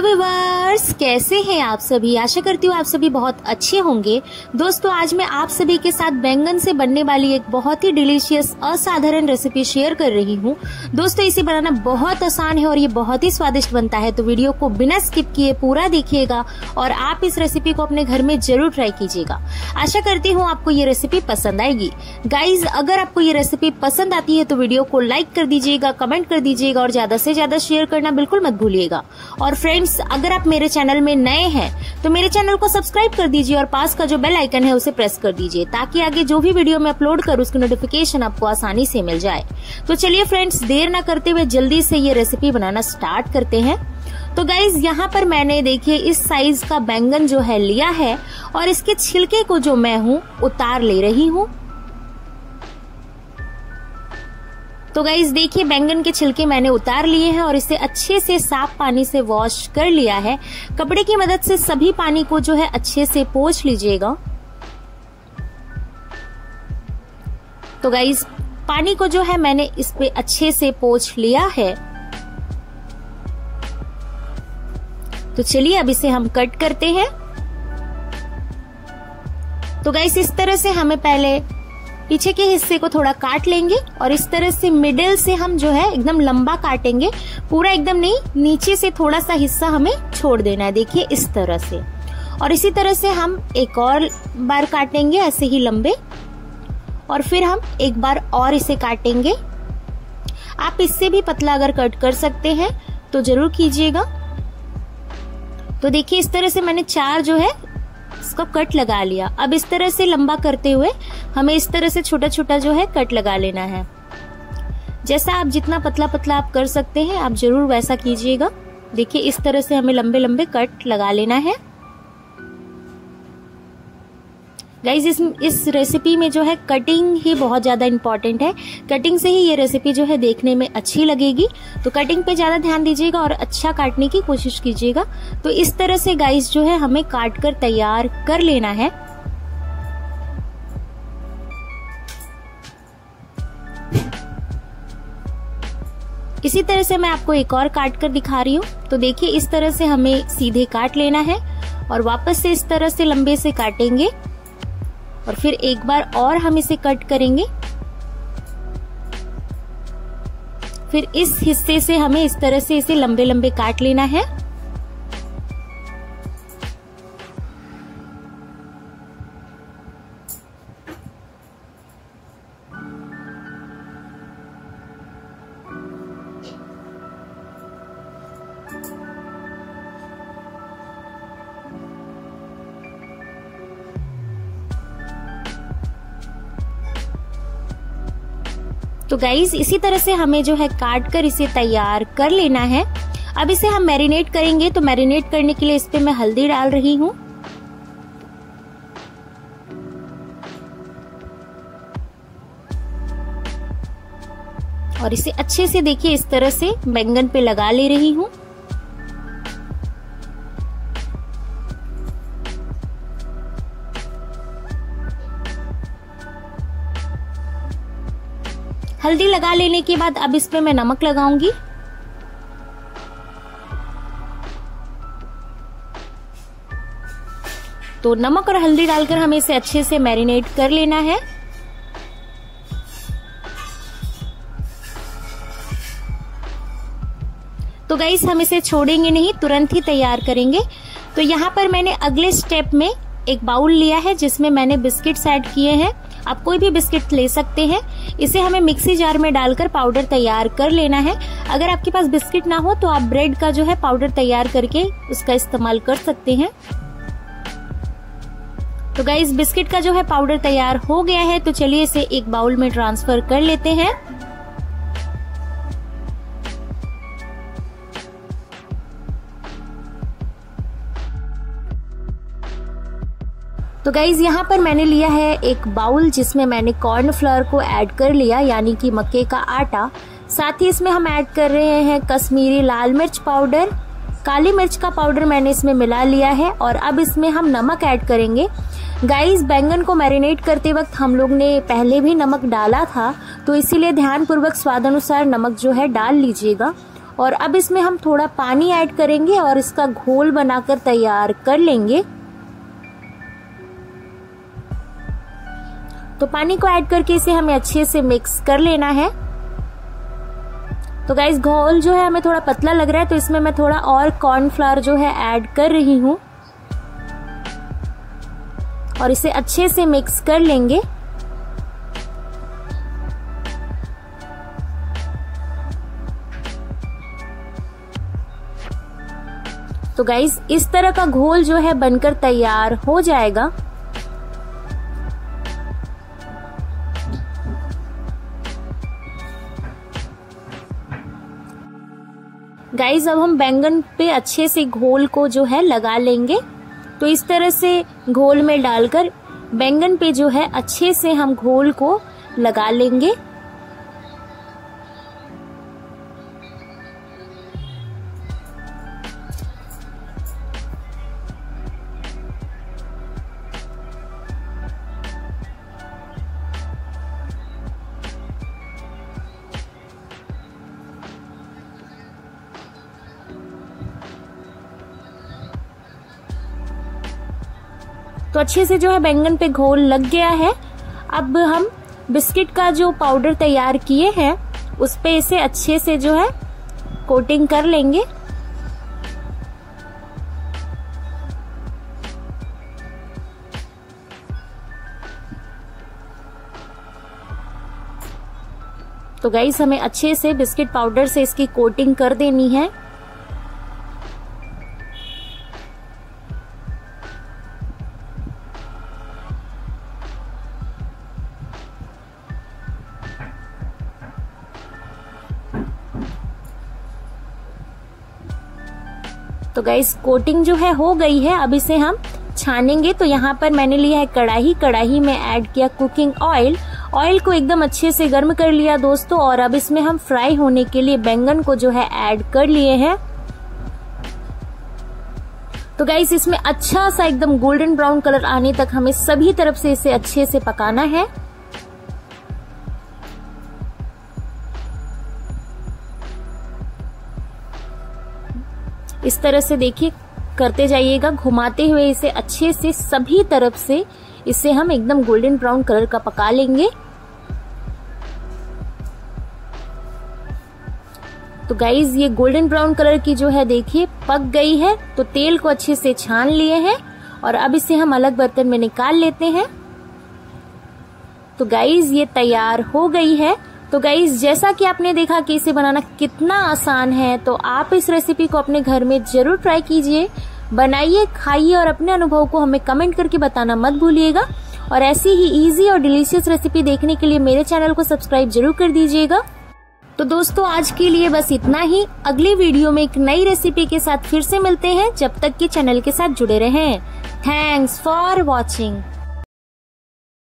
Viewers, कैसे हैं आप सभी। आशा करती हूँ आप सभी बहुत अच्छे होंगे। दोस्तों, आज मैं आप सभी के साथ बैंगन से बनने वाली एक बहुत ही डिलीशियस असाधारण रेसिपी शेयर कर रही हूँ। दोस्तों, इसे बनाना बहुत आसान है और ये बहुत ही स्वादिष्ट बनता है, तो वीडियो को बिना स्किप किए पूरा देखिएगा और आप इस रेसिपी को अपने घर में जरूर ट्राई कीजिएगा। आशा करती हूँ आपको ये रेसिपी पसंद आएगी। गाइज, अगर आपको ये रेसिपी पसंद आती है तो वीडियो को लाइक कर दीजिएगा, कमेंट कर दीजिएगा और ज्यादा से ज्यादा शेयर करना बिल्कुल मत भूलिएगा। और फ्रेंड्स, अगर आप मेरे चैनल में नए हैं तो मेरे चैनल को सब्सक्राइब कर दीजिए और पास का जो बेल आइकन है उसे प्रेस कर दीजिए, ताकि आगे जो भी वीडियो मैं अपलोड करूँ उसकी नोटिफिकेशन आपको आसानी से मिल जाए। तो चलिए फ्रेंड्स, देर ना करते हुए जल्दी से ये रेसिपी बनाना स्टार्ट करते हैं। तो गाइज, यहाँ पर मैंने देखिए इस साइज का बैंगन जो है लिया है और इसके छिलके को जो मैं हूँ उतार ले रही हूँ। तो गाइज देखिए, बैंगन के छिलके मैंने उतार लिए हैं और इसे अच्छे से साफ पानी से वॉश कर लिया है। कपड़े की मदद से सभी पानी को जो है अच्छे से पोंछ लीजिएगा। तो गाइज, पानी को जो है मैंने इस पे अच्छे से पोंछ लिया है। तो चलिए अब इसे हम कट करते हैं। तो गाइज, इस तरह से हमें पहले पीछे के हिस्से को थोड़ा काट लेंगे और इस तरह से मिडिल से हम जो है एकदम लंबा काटेंगे, पूरा एकदम नहीं, नीचे से थोड़ा सा हिस्सा हमें छोड़ देना है। देखिए इस तरह से। और इसी तरह से हम एक और बार काटेंगे ऐसे ही लंबे, और फिर हम एक बार और इसे काटेंगे। आप इससे भी पतला अगर कट कर सकते हैं तो जरूर कीजिएगा। तो देखिए इस तरह से मैंने 4 जो है इसका कट लगा लिया। अब इस तरह से लंबा करते हुए हमें इस तरह से छोटा छोटा जो है कट लगा लेना है। जैसा आप जितना पतला पतला आप कर सकते हैं आप जरूर वैसा कीजिएगा। देखिए इस तरह से हमें लंबे लंबे कट लगा लेना है। गाइज, इस रेसिपी में जो है कटिंग ही बहुत ज्यादा इम्पोर्टेंट है। कटिंग से ही ये रेसिपी जो है देखने में अच्छी लगेगी, तो कटिंग पे ज्यादा ध्यान दीजिएगा और अच्छा काटने की कोशिश कीजिएगा। तो इस तरह से गाइज जो है हमें काट कर तैयार कर लेना है। इसी तरह से मैं आपको एक और काट कर दिखा रही हूँ। तो देखिए इस तरह से हमें सीधे काट लेना है और वापस से इस तरह से लंबे से काटेंगे और फिर एक बार और हम इसे कट करेंगे। फिर इस हिस्से से हमें इस तरह से इसे लंबे लंबे काट लेना है। तो गाइज, इसी तरह से हमें जो है काट कर इसे तैयार कर लेना है। अब इसे हम मैरिनेट करेंगे। तो मैरिनेट करने के लिए इस पे मैं हल्दी डाल रही हूँ। और इसे अच्छे से देखिए इस तरह से बैंगन पे लगा ले रही हूँ। हल्दी लगा लेने के बाद अब इस पे मैं नमक लगाऊंगी। तो नमक और हल्दी डालकर हमें इसे अच्छे से मैरिनेट कर लेना है। तो गाइस, हम इसे छोड़ेंगे नहीं, तुरंत ही तैयार करेंगे। तो यहाँ पर मैंने अगले स्टेप में एक बाउल लिया है जिसमें मैंने बिस्किट्स ऐड किए हैं। आप कोई भी बिस्किट ले सकते हैं। इसे हमें मिक्सी जार में डालकर पाउडर तैयार कर लेना है। अगर आपके पास बिस्किट ना हो तो आप ब्रेड का जो है पाउडर तैयार करके उसका इस्तेमाल कर सकते हैं। तो गाइस, बिस्किट का जो है पाउडर तैयार हो गया है। तो चलिए इसे एक बाउल में ट्रांसफर कर लेते हैं। तो गाइज, यहाँ पर मैंने लिया है एक बाउल जिसमें मैंने कॉर्नफ्लोर को ऐड कर लिया, यानी कि मक्के का आटा। साथ ही इसमें हम ऐड कर रहे हैं कश्मीरी लाल मिर्च पाउडर, काली मिर्च का पाउडर मैंने इसमें मिला लिया है। और अब इसमें हम नमक ऐड करेंगे। गाइज, बैंगन को मैरिनेट करते वक्त हम लोग ने पहले भी नमक डाला था, तो इसीलिए ध्यानपूर्वक स्वाद अनुसार नमक जो है डाल लीजिएगा। और अब इसमें हम थोड़ा पानी ऐड करेंगे और इसका घोल बनाकर तैयार कर लेंगे। तो पानी को ऐड करके इसे हमें अच्छे से मिक्स कर लेना है। तो गाइस घोल जो है हमें थोड़ा पतला लग रहा है, तो इसमें मैं थोड़ा और कॉर्नफ्लावर जो है ऐड कर रही हूँ और इसे अच्छे से मिक्स कर लेंगे। तो गाइस इस तरह का घोल जो है बनकर तैयार हो जाएगा। गाइस अब हम बैंगन पे अच्छे से घोल को जो है लगा लेंगे। तो इस तरह से घोल में डालकर बैंगन पे जो है अच्छे से हम घोल को लगा लेंगे। तो अच्छे से जो है बैंगन पे घोल लग गया है। अब हम बिस्किट का जो पाउडर तैयार किए हैं उस पे इसे अच्छे से जो है कोटिंग कर लेंगे। तो गाइस हमें अच्छे से बिस्किट पाउडर से इसकी कोटिंग कर देनी है। तो गाइस कोटिंग जो है हो गई है। अब इसे हम छानेंगे। तो यहाँ पर मैंने लिया है कढ़ाई। कढ़ाई में ऐड किया कुकिंग ऑयल। ऑयल को एकदम अच्छे से गर्म कर लिया दोस्तों, और अब इसमें हम फ्राई होने के लिए बैंगन को जो है ऐड कर लिए हैं। तो गाइस इसमें अच्छा सा एकदम गोल्डन ब्राउन कलर आने तक हमें सभी तरफ से इसे अच्छे से पकाना है। इस तरह से देखिए करते जाइएगा, घुमाते हुए इसे अच्छे से सभी तरफ से इसे हम एकदम गोल्डन ब्राउन कलर का पका लेंगे। तो गाइज ये गोल्डन ब्राउन कलर की जो है देखिए पक गई है। तो तेल को अच्छे से छान लिए हैं और अब इसे हम अलग बर्तन में निकाल लेते हैं। तो गाइज ये तैयार हो गई है। तो गाइज जैसा कि आपने देखा कि इसे बनाना कितना आसान है, तो आप इस रेसिपी को अपने घर में जरूर ट्राई कीजिए, बनाइए, खाइए और अपने अनुभव को हमें कमेंट करके बताना मत भूलिएगा। और ऐसी ही इजी और डिलीशियस रेसिपी देखने के लिए मेरे चैनल को सब्सक्राइब जरूर कर दीजिएगा। तो दोस्तों आज के लिए बस इतना ही। अगली वीडियो में एक नई रेसिपी के साथ फिर से मिलते हैं। जब तक कि चैनल के साथ जुड़े रहें। Thanks for watching.